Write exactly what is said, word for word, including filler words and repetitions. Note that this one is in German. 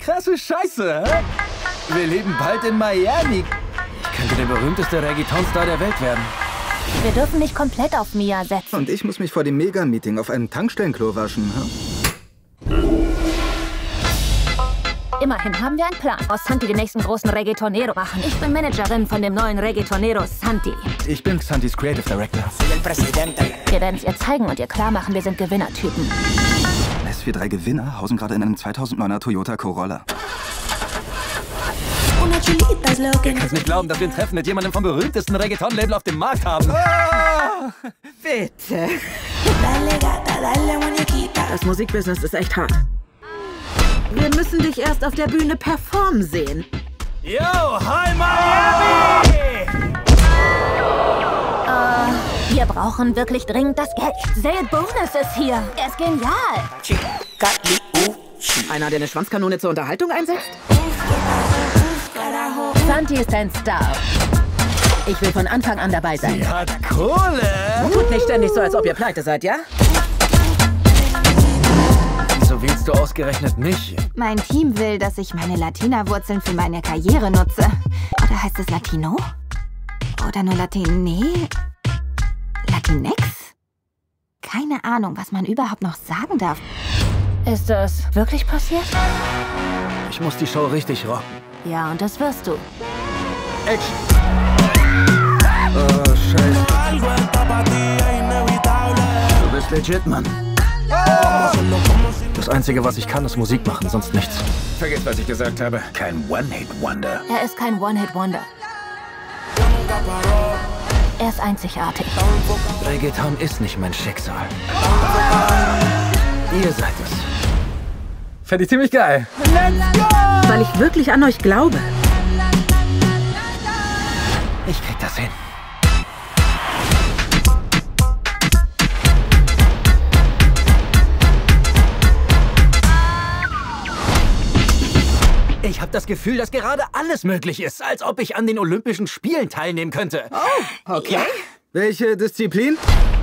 Krasse Scheiße, hä? Wir leben bald in Miami. Ich könnte der berühmteste Reggaeton-Star der Welt werden. Wir dürfen nicht komplett auf Mia setzen. Und ich muss mich vor dem Mega-Meeting auf einem Tankstellenklo waschen, hm? Immerhin haben wir einen Plan. Aus Santi den nächsten großen Reggaetonero machen. Ich bin Managerin von dem neuen Reggaetonero Santi. Ich bin Santis Creative Director. Wir werden es ihr zeigen und ihr klar machen, wir sind Gewinnertypen. S vier drei Gewinner hausen gerade in einem zweitausenddeuner Toyota Corolla. Ihr könnt nicht glauben, dass wir ein Treffen mit jemandem vom berühmtesten Reggaeton-Label auf dem Markt haben. Oh! Bitte. Das Musikbusiness ist echt hart. Wir müssen dich erst auf der Bühne performen sehen. Yo, hi Miami! Äh, wir brauchen wirklich dringend das Geld. Zay Bonus ist hier. Er ist genial. Einer, der eine Schwanzkanone zur Unterhaltung einsetzt? Santi ist ein Star. Ich will von Anfang an dabei sein. Sie hat Kohle! Tut nicht ständig so, als ob ihr pleite seid, ja? Wieso wählst du ausgerechnet mich? Mein Team will, dass ich meine Latina-Wurzeln für meine Karriere nutze. Oder heißt es Latino? Oder nur Latine? Latinex? Keine Ahnung, was man überhaupt noch sagen darf. Ist das wirklich passiert? Ich muss die Show richtig rocken. Ja, und das wirst du. Action! Oh, scheiße. Du bist legit, Mann. Das Einzige, was ich kann, ist Musik machen, sonst nichts. Vergiss, was ich gesagt habe. Kein One-Hit-Wonder. Er ist kein One-Hit-Wonder. Er ist einzigartig. Reggaeton ist nicht mein Schicksal. Ihr seid es. Fände ich ziemlich geil. Weil ich wirklich an euch glaube. Ich krieg das hin. Ich habe das Gefühl, dass gerade alles möglich ist, als ob ich an den Olympischen Spielen teilnehmen könnte. Oh, okay. Welche Disziplin?